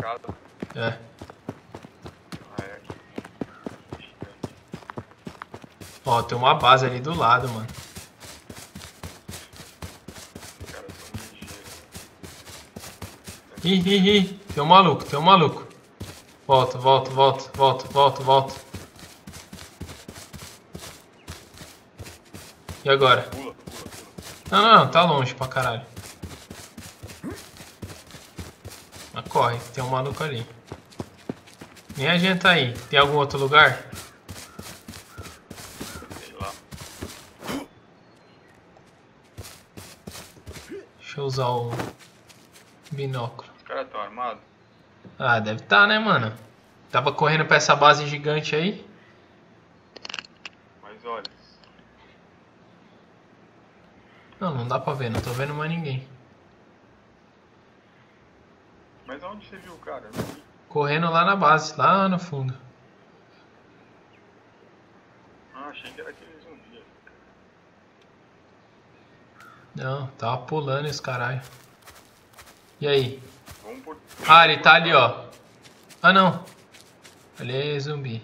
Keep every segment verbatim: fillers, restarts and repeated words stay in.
casa. É. Ah, é aqui. Ó, tem uma base ali do lado, mano. Os caras são ligeiros. Ih, ih, ih. Tem um maluco, tem um maluco. Volta, volta, volta, volta, volta, volta. E agora? Pula, pula, pula. Não, não, não, tá longe pra caralho. Mas corre, tem um maluco ali. Nem adianta aí. Tem algum outro lugar? Sei lá. Deixa eu usar o binóculo. Os caras estão armados? Ah, deve tá, né, mano? Tava correndo pra essa base gigante aí. Mas olha. Não, não dá pra ver, não tô vendo mais ninguém. Mas aonde você viu o cara? Eu não vi. Correndo lá na base, lá no fundo. Ah, achei que era aquele zumbi. Não, tava pulando esse caralho. E aí? Vamos por... Ah, ele tá ali, ó. Ah, não. Ali é zumbi.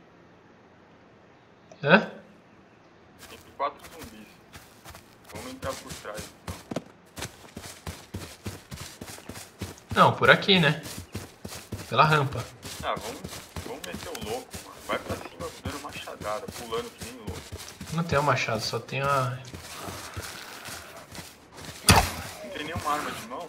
Hã? Tem quatro zumbis. Vamos entrar por trás. Não, por aqui, né? Pela rampa. Ah, vamos, vamos meter o louco, mano. Vai pra cima dando machadada, pulando que nem louco. Não tem o machado, só tem a... Não tem nenhuma arma de mão?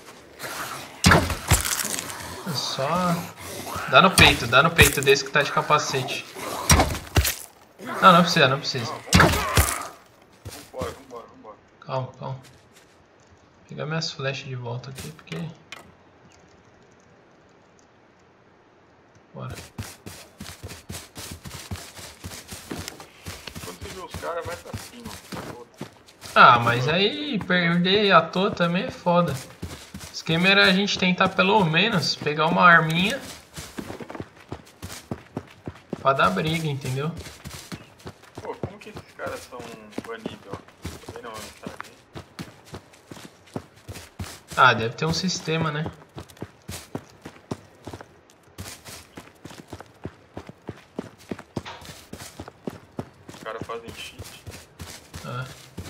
É só... Dá no peito, dá no peito desse que tá de capacete. Não, não precisa, não precisa. Vambora, vambora, vambora. Calma, calma. Vou pegar minhas flechas de volta aqui, porque... Bora. Quando você vê os caras, vai pra cima. Ah, mas aí perder à toa também é foda. O esquema era a gente tentar pelo menos pegar uma arminha pra dar briga, entendeu? Pô, como que esses caras são banidos, ó? Também não, sabe? Ah, deve ter um sistema, né? Os caras fazem cheat. Ah.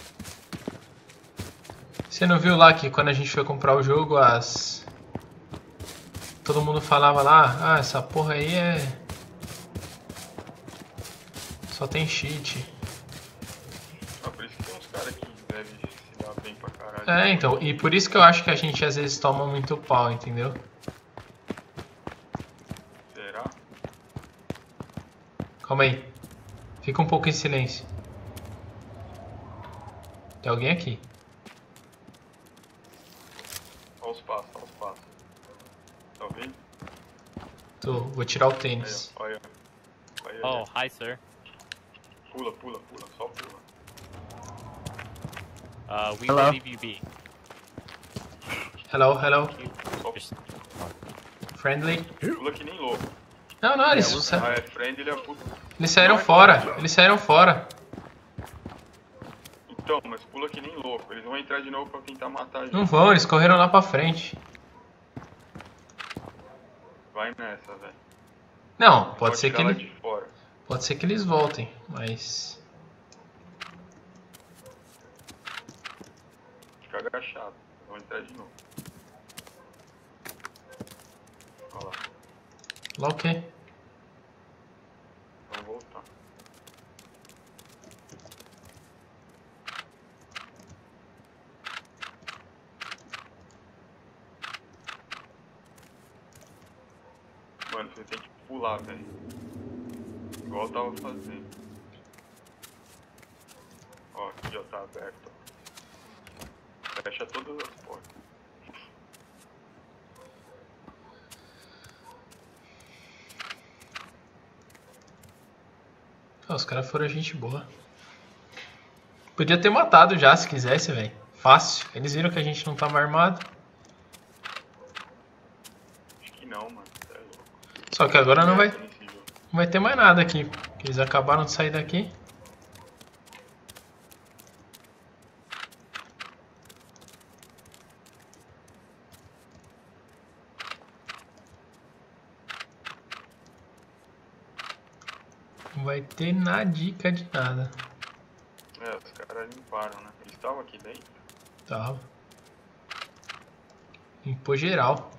Você não viu lá que quando a gente foi comprar o jogo, as... todo mundo falava lá, ah, essa porra aí é... só tem cheat. Ah, por isso que tem uns caras que devem se dar bem pra caralho. É, então, e por isso que eu acho que a gente às vezes toma muito pau, entendeu? Será? Calma aí. Fica um pouco em silêncio. Tem alguém aqui. Olha os passos, olha os passos. Tá ouvindo? Tô, vou tirar o Aí, tênis. ó, olha. Aí, Oh, olha. hi, sir. Pula, pula, pula, só pula. Uh, we Hello. will leave you be. Hello, hello. Só Just- Friendly? pula que nem louco. Não, não, eles, sa- Ah, é friend, ele é puta. eles saíram fora. Eles saíram fora. Então, mas pula que nem louco. Eles vão entrar de novo pra tentar matar a gente. Não vão, eles correram lá pra frente. Vai nessa, velho. Não, pode ser que tirar lá ele, de fora. pode ser que eles voltem, mas Fica agachado. Vão entrar de novo. Olha lá. lá o quê? Vamos voltar. Mano, você tem que pular, velho. Igual eu tava fazendo. Ó, aqui ó, tá aberto. Ó. Fecha todas as portas. Ah, os caras foram gente boa. Podia ter matado já se quisesse, velho. Fácil. Eles viram que a gente não tava armado. Acho que não, mano. Você é louco. Só que agora não vai, Nesse jogo. não vai ter mais nada aqui. Porque eles acabaram de sair daqui. Não vai ter na dica de nada. É, os caras limparam, né? Eles estavam aqui dentro. Tá. Limpou geral.